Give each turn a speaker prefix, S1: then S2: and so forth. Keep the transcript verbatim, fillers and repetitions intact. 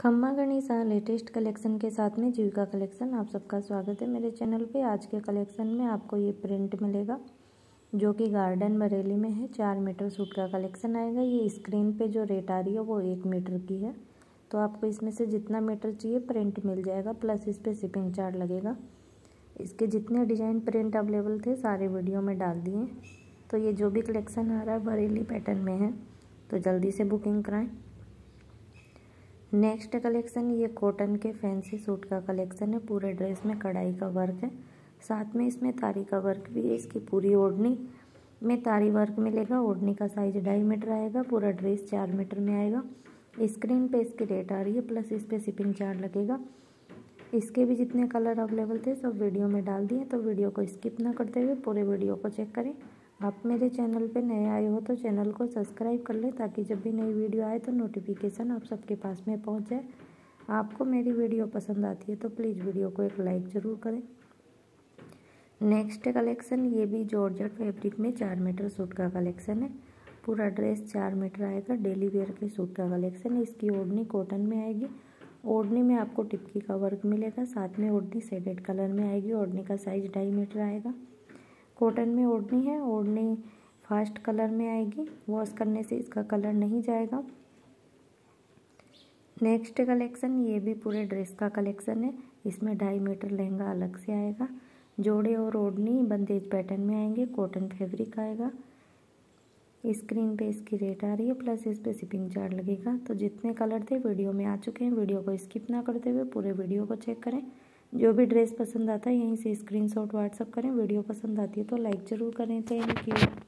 S1: खम्मा गणिसा latest collection के साथ में जीविका कलेक्शन आप सबका स्वागत है मेरे चैनल पे। आज के कलेक्शन में आपको ये प्रिंट मिलेगा जो कि गार्डन बरेली में है। चार मीटर सूट का कलेक्शन आएगा। ये स्क्रीन पे जो रेट आ रही है वो एक मीटर की है, तो आपको इसमें से जितना मीटर चाहिए प्रिंट मिल जाएगा, प्लस इस पर शिपिंग चार्ज लगेगा। इसके जितने डिज़ाइन प्रिंट अवेलेबल थे सारे वीडियो में डाल दिए। तो ये जो भी कलेक्शन आ रहा है बरेली पैटर्न में है, तो जल्दी से बुकिंग कराएं। नेक्स्ट कलेक्शन ये कॉटन के फैंसी सूट का कलेक्शन है। पूरे ड्रेस में कढ़ाई का वर्क है, साथ में इसमें तारी का वर्क भी है। इसकी पूरी ओढ़नी में तारी वर्क मिलेगा। ओढ़नी का साइज ढाई मीटर आएगा। पूरा ड्रेस चार मीटर में आएगा। स्क्रीन पे इसकी रेट आ रही है, प्लस इस पर शिपिंग चार्ज लगेगा। इसके भी जितने कलर अवेलेबल थे सब वीडियो में डाल दिए, तो वीडियो को स्किप ना करते हुए पूरे वीडियो को चेक करें। आप मेरे चैनल पे नए आए हो तो चैनल को सब्सक्राइब कर लें, ताकि जब भी नई वीडियो आए तो नोटिफिकेशन आप सबके पास में पहुंच जाए। आपको मेरी वीडियो पसंद आती है तो प्लीज़ वीडियो को एक लाइक ज़रूर करें। नेक्स्ट कलेक्शन ये भी जॉर्जेट फैब्रिक में चार मीटर सूट का कलेक्शन है। पूरा ड्रेस चार मीटर आएगा। डेली वेयर के सूट का कलेक्शन है। इसकी ओढ़नी कॉटन में आएगी। ओढ़नी में आपको टिपकी का वर्क मिलेगा। साथ में ओढ़नी शेडेड कलर में आएगी। ओढ़नी का साइज ढाई मीटर आएगा। कॉटन में ओढ़नी है। ओढ़नी फास्ट कलर में आएगी। वॉश करने से इसका कलर नहीं जाएगा। नेक्स्ट कलेक्शन ये भी पूरे ड्रेस का कलेक्शन है। इसमें ढाई मीटर लहंगा अलग से आएगा। जोड़े और ओढ़नी बंदेज पैटर्न में आएंगे। कॉटन फैब्रिक आएगा। स्क्रीन पे इसकी रेट आ रही है, प्लस इस पे शिपिंग चार्ज लगेगा। तो जितने कलर थे वीडियो में आ चुके हैं। वीडियो को स्किप ना करते हुए पूरे वीडियो को चेक करें। जो भी ड्रेस पसंद आता है यहीं से स्क्रीनशॉट व्हाट्सअप करें। वीडियो पसंद आती है तो लाइक ज़रूर करें। Thank you.